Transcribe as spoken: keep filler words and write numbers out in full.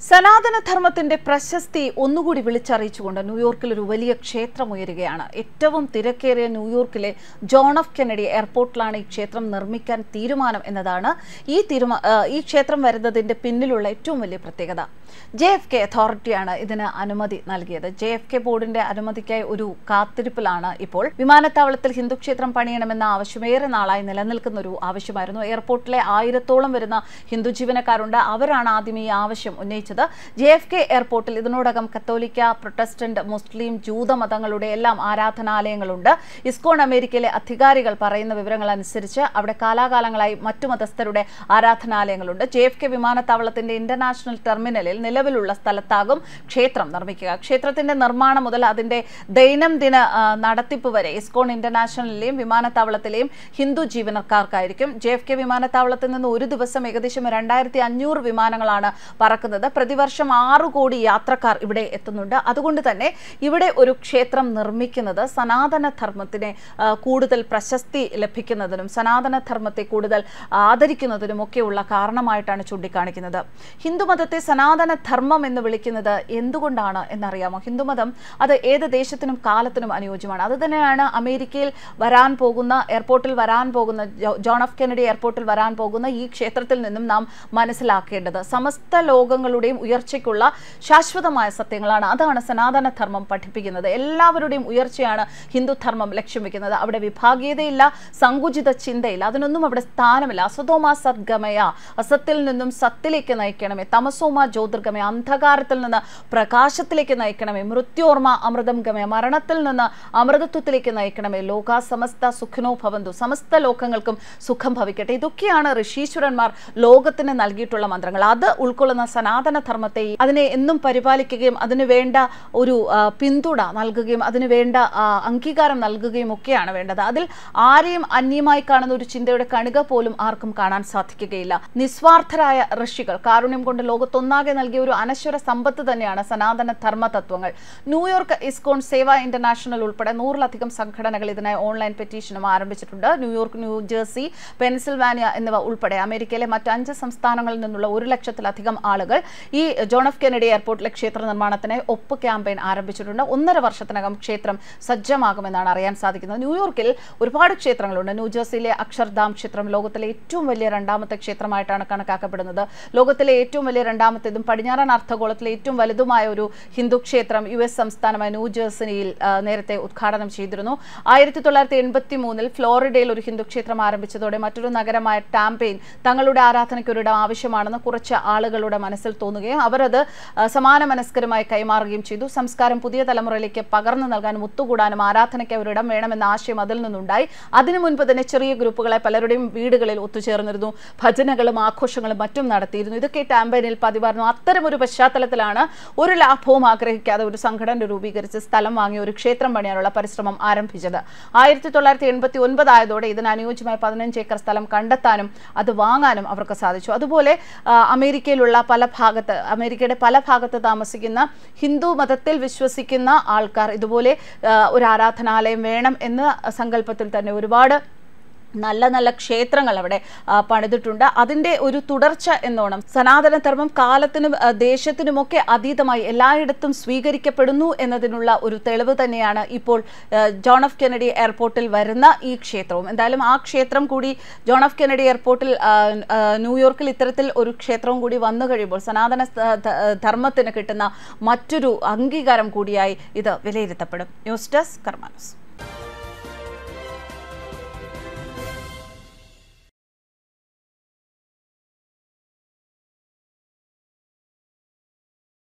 സനാതന ധർമ്മത്തിന്റെ പ്രശസ്തി ഒന്നുകൂടി വിളിച്ചറിയിച്ചുകൊണ്ട് ന്യൂയോർക്കിൽ ഒരു വലിയ ക്ഷേത്രം ഉയരുകയാണ്. ഏറ്റവും തിരക്കേറിയ ന്യൂയോർക്കിലെ ജോൺ എഫ് കെന്നഡി എയർപോർട്ടിലാണ് ഈ ക്ഷേത്രം നിർമ്മിക്കാൻ തീരുമാനം എന്നതാണ് ഈ തീരുമാ ഈ ക്ഷേത്രം വരുന്നതിന്റെ പിന്നിലുള്ള ഏറ്റവും വലിയ പ്രത്യേകത. ജെ എഫ് കെ അതോറിറ്റിയാണ് ഇതിന് അനുമതി നൽകിയത്. ജെ എഫ് കെ ബോർഡിന്റെ അനുമതിക്കായി ഒരു കാത്തിരിപ്പിലാണ് ഇപ്പോൾ. വിമാനത്താവളത്തിൽ ഹിന്ദു ക്ഷേത്രം പണിയണമെന്ന ആവശ്യമേറെ നാളായി നിലനിൽക്കുന്ന ഒരു ആവശ്യമായിരുന്നു. എയർപോർട്ടിലെ ആയിരത്തോളം വരുന്ന ഹിന്ദു ജീവനക്കാരുണ്ട്. അവരാണ് ആദ്യം ഈ ആവശ്യം ഉന്നയിച്ചത്. ജെ എഫ് കെ എയർപോർട്ടിൽ ഇതിനോടകം കത്തോലിക്ക, പ്രൊട്ടസ്റ്റന്റ്, മുസ്ലിം, ജൂത മതങ്ങളുടെ എല്ലാം ആരാധനാലയങ്ങളുണ്ട്. ഇസ്കോൺ അമേരിക്കയിലെ അധികാരികൾ പറയുന്ന വിവരങ്ങൾ അനുസരിച്ച് അവിടെ കാലാകാലങ്ങളായി മറ്റു മതസ്ഥരുടെ ആരാധനാലയങ്ങളുണ്ട്. ജെ എഫ് കെ വിമാനത്താവളത്തിന്റെ ഇന്റർനാഷണൽ ടെർമിനലിൽ നിലവിലുള്ള സ്ഥലത്താകും ക്ഷേത്രം നിർമ്മിക്കുക. ക്ഷേത്രത്തിന്റെ നിർമ്മാണം മുതൽ അതിന്റെ ദൈനംദിന നടത്തിപ്പ് വരെ ഇസ്കോൺ ഇന്റർനാഷണലിലെയും വിമാനത്താവളത്തിലെയും ഹിന്ദു ജീവനക്കാർക്കായിരിക്കും. ജെ എഫ് കെ വിമാനത്താവളത്തിൽ നിന്ന് ഒരു ദിവസം ഏകദേശം രണ്ടായിരത്തി അഞ്ഞൂറ് വിമാനങ്ങളാണ് പറക്കുന്നത്. പ്രതിവർഷം ആറു കോടി യാത്രക്കാർ ഇവിടെ എത്തുന്നുണ്ട്. അതുകൊണ്ട് തന്നെ ഇവിടെ ഒരു ക്ഷേത്രം നിർമ്മിക്കുന്നത് സനാതന ധർമ്മത്തിനെ കൂടുതൽ പ്രശസ്തി ലഭിക്കുന്നതിനും സനാതന ധർമ്മത്തെ കൂടുതൽ ആദരിക്കുന്നതിനും ഒക്കെയുള്ള കാരണമായിട്ടാണ് ചൂണ്ടിക്കാണിക്കുന്നത്. ഹിന്ദുമതത്തെ സനാതന ധർമ്മം എന്ന് വിളിക്കുന്നത് എന്തുകൊണ്ടാണ് എന്നറിയാമോ? ഹിന്ദുമതം അത് ഏത് ദേശത്തിനും കാലത്തിനും അനുയോജ്യമാണ്. അത് തന്നെയാണ് അമേരിക്കയിൽ വരാൻ പോകുന്ന എയർപോർട്ടിൽ വരാൻ പോകുന്ന ജോൺ എഫ് കെന്നഡി എയർപോർട്ടിൽ വരാൻ പോകുന്ന ഈ ക്ഷേത്രത്തിൽ നിന്നും നാം മനസ്സിലാക്കേണ്ടത്. സമസ്ത ലോകങ്ങളുടെയും ഉയർച്ചയ്ക്കുള്ള ശാശ്വതമായ സത്യങ്ങളാണ്. അതാണ് സനാതന ധർമ്മം പഠിപ്പിക്കുന്നത്. എല്ലാവരുടെയും ഉയർച്ചയാണ് ഹിന്ദുധർമ്മം ലക്ഷ്യം വെക്കുന്നത്. അവിടെ വിഭാഗീയതയില്ല, സങ്കുചിത ചിന്തയില്ല, അതിനൊന്നും അവിടെ സ്ഥാനമില്ല. അസതോമ സദ്ഗമയ, അസത്തിൽ നിന്നും സത്തിലേക്ക് നയിക്കണമേ. തമസോമ ജ്യോതിർഗമയ, അന്ധകാരത്തിൽ നിന്ന് പ്രകാശത്തിലേക്ക് നയിക്കണമേ. മൃത്യോർമ അമൃതം ഗമയ, മരണത്തിൽ നിന്ന് അമൃതത്വത്തിലേക്ക് നയിക്കണമേ. ലോക സമസ്ത സുഖനോ ഭവന്തു, സമസ്ത ലോകങ്ങൾക്കും സുഖം ഭവിക്കട്ടെ. ഇതൊക്കെയാണ് ഋഷീശ്വരന്മാർ ലോകത്തിന് നൽകിയിട്ടുള്ള മന്ത്രങ്ങൾ. അത് ഉൾക്കൊള്ളുന്ന സനാതന ധർമ്മത്തെ അതിനെ എന്നും പരിപാലിക്കുകയും അതിന് വേണ്ട ഒരു പിന്തുണ നൽകുകയും അതിന് വേണ്ട അംഗീകാരം നൽകുകയും ഒക്കെയാണ് വേണ്ടത്. അതിൽ ആരെയും അന്യമായി കാണുന്ന ഒരു ചിന്തയുടെ കണിക പോലും ആർക്കും കാണാൻ സാധിക്കുകയില്ല. നിസ്വാർത്ഥരായ ഋഷികൾ കാരുണ്യം കൊണ്ട് ലോകത്തൊന്നാകെ നൽകിയ ഒരു അനശ്വര സമ്പത്ത് തന്നെയാണ് സനാതന ധർമ്മ തത്വങ്ങൾ. ന്യൂയോർക്ക് ഇസ്കോൺ സേവ ഇന്റർനാഷണൽ ഉൾപ്പെടെ നൂറിലധികം സംഘടനകൾ ഇതിനായി ഓൺലൈൻ പെറ്റീഷനും ആരംഭിച്ചിട്ടുണ്ട്. ന്യൂയോർക്ക്, ന്യൂജേഴ്സി, പെൻസിൽവാനിയ എന്നിവ ഉൾപ്പെടെ അമേരിക്കയിലെ മറ്റ് അഞ്ച് സംസ്ഥാനങ്ങളിൽ നിന്നുള്ള ഒരു ലക്ഷത്തിലധികം ആളുകൾ ഈ ജോൺ എഫ് കെന്നഡി എയർപോർട്ടിലെ ക്ഷേത്ര നിർമ്മാണത്തിനായി ഒപ്പ് ക്യാമ്പയിൻ ആരംഭിച്ചിട്ടുണ്ട്. ഒന്നര വർഷത്തിനകം ക്ഷേത്രം സജ്ജമാകുമെന്നാണ് അറിയാൻ സാധിക്കുന്നത്. ന്യൂയോർക്കിൽ ഒരുപാട് ക്ഷേത്രങ്ങളുണ്ട്. ന്യൂജേഴ്സിയിലെ അക്ഷർധാം ക്ഷേത്രം ലോകത്തിലെ ഏറ്റവും വലിയ രണ്ടാമത്തെ ക്ഷേത്രമായിട്ടാണ് കണക്കാക്കപ്പെടുന്നത്. ലോകത്തിലെ ഏറ്റവും വലിയ രണ്ടാമത്തേതും പടിഞ്ഞാറൻ അർദ്ധഗോളത്തിലെ ഏറ്റവും വലുതുമായ ഒരു ഹിന്ദു ക്ഷേത്രം യു എസ് സംസ്ഥാനമായ ന്യൂജേഴ്സിയിൽ നേരത്തെ ഉദ്ഘാടനം ചെയ്തിരുന്നു. ആയിരത്തി തൊള്ളായിരത്തി എൺപത്തി മൂന്നിൽ ഫ്ലോറിഡയിൽ ഒരു ഹിന്ദു ക്ഷേത്രം ആരംഭിച്ചതോടെ മറ്റൊരു നഗരമായ ടാംപെയിൻ തങ്ങളുടെ ആരാധനയ്ക്ക് ഒരിടം ആവശ്യമാണെന്ന് കുറച്ച് ആളുകളുടെ മനസ്സിൽ തോന്നുകയും അവരത് സമാന മനസ്കരമായി കൈമാറുകയും ചെയ്തു. സംസ്കാരം പുതിയ തലമുറയിലേക്ക് പകർന്നു നൽകാനും ഒത്തുകൂടാനും ആരാധനയ്ക്ക് ഒരിടം വേണമെന്ന ആശയം അതിൽ നിന്നുണ്ടായി. അതിനു മുൻപ് തന്നെ ചെറിയ ഗ്രൂപ്പുകളെ പലരുടെയും വീടുകളിൽ ഒത്തുചേർന്നിരുന്നു. ഭജനകളും ആഘോഷങ്ങളും മറ്റും നടത്തിയിരുന്നു. ഇതൊക്കെ ടാംപെയിനിൽ പതിവായിരുന്നു. അത്തരമൊരു പശ്ചാത്തലത്തിലാണ് ഒരു ലാഭവും ആഗ്രഹിക്കാതെ ഒരു സംഘടന രൂപീകരിച്ച് സ്ഥലം വാങ്ങി ഒരു ക്ഷേത്രം പണിയാനുള്ള പരിശ്രമം ആരംഭിച്ചത്. ആയിരത്തി തൊള്ളായിരത്തി എൺപത്തി ഒൻപതായതോടെ ഇതിന് അനുയോജ്യമായ പതിനഞ്ച് ഏക്കർ സ്ഥലം കണ്ടെത്താനും അത് വാങ്ങാനും അവർക്ക് സാധിച്ചു. അതുപോലെ അമേരിക്കയിലുള്ള പല ഭാഗത്ത് അമേരിക്കയുടെ പല ഭാഗത്ത് താമസിക്കുന്ന ഹിന്ദു മതത്തിൽ വിശ്വസിക്കുന്ന ആൾക്കാർ ഇതുപോലെ ഒരു ആരാധനാലയം വേണം എന്ന സങ്കല്പത്തിൽ തന്നെ ഒരുപാട് നല്ല നല്ല ക്ഷേത്രങ്ങൾ അവിടെ പണിതിട്ടുണ്ട്. അതിൻ്റെ ഒരു തുടർച്ച എന്നോണം സനാതന ധർമ്മം കാലത്തിനും ദേശത്തിനുമൊക്കെ അതീതമായി എല്ലായിടത്തും സ്വീകരിക്കപ്പെടുന്നു എന്നതിനുള്ള ഒരു തെളിവ് തന്നെയാണ് ഇപ്പോൾ ജോൺ എഫ് കെന്നഡി എയർപോർട്ടിൽ വരുന്ന ഈ ക്ഷേത്രവും. എന്തായാലും ആ ക്ഷേത്രം കൂടി ജോൺ എഫ് കെന്നഡി എയർപോർട്ടിൽ ന്യൂയോർക്കിൽ ഇത്തരത്തിൽ ഒരു ക്ഷേത്രവും കൂടി വന്നു കഴിയുമ്പോൾ സനാതന ധർമ്മത്തിന് കിട്ടുന്ന മറ്റൊരു അംഗീകാരം കൂടിയായി ഇത് വിലയിരുത്തപ്പെടും. News desk Karma news.